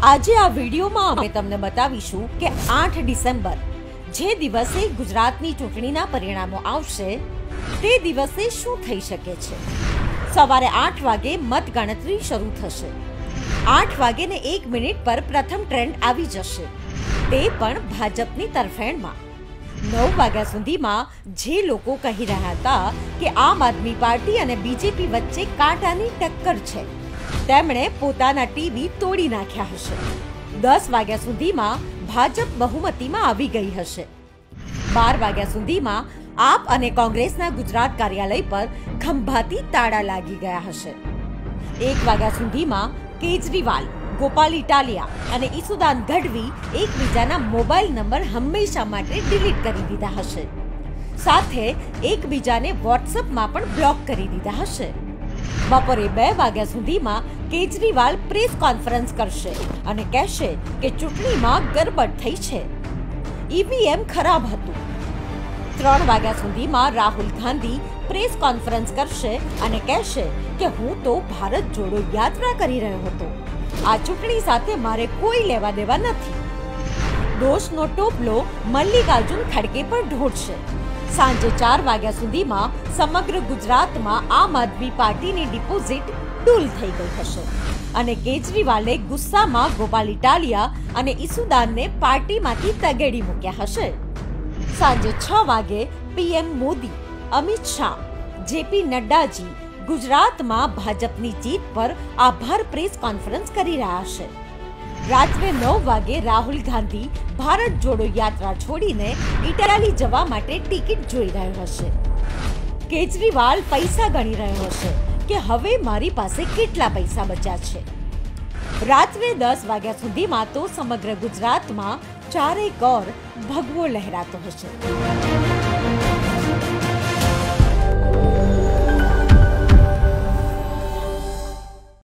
આજે આ વિડીયોમાં અમે તમને બતાવીશું કે 8 ડિસેમ્બર જે દિવસે ગુજરાતની ચૂંટણીના પરિણામો આવશે તે દિવસે શું થઈ શકે છે। સવારે 8 વાગે મતગણતરી શરૂ થશે। 8 વાગે ને 1 મિનિટ પર પ્રથમ ટ્રેન્ડ આવી જશે, તે પણ ભાજપની તરફેણમાં। 9 વાગ્યા સુધીમાં જે લોકો કહી રહ્યા હતા કે આમ આદમી પાર્ટી અને બીજેપી વચ્ચે કાંટાની ટક્કર છે, તેમણે પોતાના ટીવી તોડી નાખ્યા હશે। 10 વાગ્યા સુધીમાં ભાજપ બહુમતીમાં આવી ગઈ હશે। 12 વાગ્યા સુધીમાં આપ અને કોંગ્રેસના ગુજરાત કાર્યાલય પર ખંભાતી તાળા લાગી ગયા હશે। 1 વાગ્યા સુધીમાં કેજરીવાલ, ગોપાલ ઇટાલિયા અને ઈસુદાન ગઢવી એકબીજાના મોબાઈલ નંબર હંમેશા માટે ડિલીટ કરી દીધા હશે, સાથે એકબીજાને વોટ્સએપમાં પણ બ્લોક કરી દીધા હશે। બપોરે 2 વાગ્યા સુધીમાં કેજરીવાલ પ્રેસ કોન્ફરન્સ કરશે અને કહેશે કે ચૂંટણીમાં ગરબડ થઈ છે, ઈવીએમ ખરાબ હતું। 3 વાગ્યા સુધીમાં રાહુલ ગાંધી પ્રેસ કોન્ફરન્સ કરશે અને કહેશે કે હું તો ભારત જોડો યાત્રા કરી રહ્યો હતો, આ ચૂંટણી સાથે મારે કોઈ લેવા દેવા નથી। દોષનો ટોપલો મલ્લિકાર્જુન ખડગે પર ઢોળશે। સાંજે 4 વાગ્યા સુધીમાં સમગ્ર ગુજરાતમાં આમ આદમી પાર્ટીની ડિપોઝિટ ડૂલ થઈ ગઈ હશે અને કેજરીવાલે ગુસ્સામાં ગોપાલ ઇટાલિયા અને ઈસુદાનને પાર્ટીમાંથી તગેડી મૂક્યા હશે। સાંજે 6 વાગે પીએમ મોદી, અમિત શાહ, જેપી નડ્ડાજી ગુજરાતમાં ભાજપની જીત પર આભાર પ્રેસ કોન્ફરન્સ કરી રહ્યા છે। રાત્રે 9 વાગે રાહુલ ગાંધી ભારત જોડો યાત્રા છોડીને ઇટાલી જવા માટે ટિકિટ જોઈ રહ્યો હશે। કેજરીવાલ પૈસા ગણી રહ્યો હશે કે હવે મારી પાસે કેટલા પૈસા બચ્યા છે। રાત્રે 10 વાગ્યા સુધીમાં તો સમગ્ર ગુજરાતમાં ચારે કોર ભગવો લહેરાતો હશે।